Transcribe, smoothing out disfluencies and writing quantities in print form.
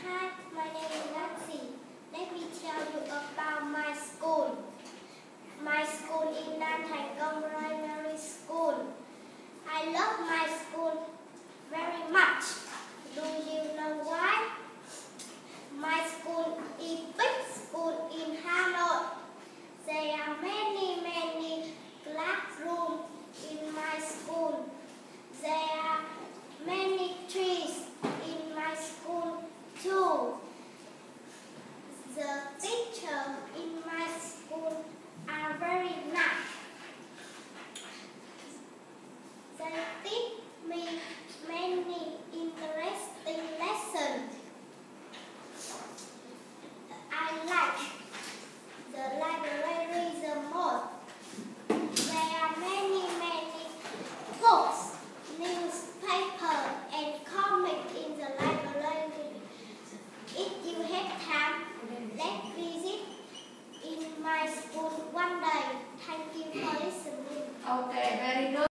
Hi, my name is Nancy. Let me tell you about my school. My school is Nam Thành Công Primary School. I love my school very much. Do you know why? My school is big school in Hanoi. There are many classrooms in my school. There are many trees in my school too. The teachers in my school are very nice. They teach me many interesting lessons. I like the library the most. There are many books, newspapers, and comics in the library. If you have time, let's visit in my school one day. Thank you for listening. Okay, very good.